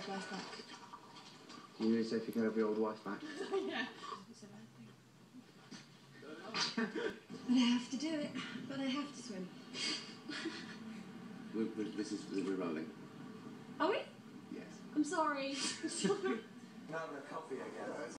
wife's back. You really say if you can have your old wife back? Yeah. But I have to do it. But I have to swim. We're rolling. Are we? Yes. I'm sorry. Not enough coffee, I guess.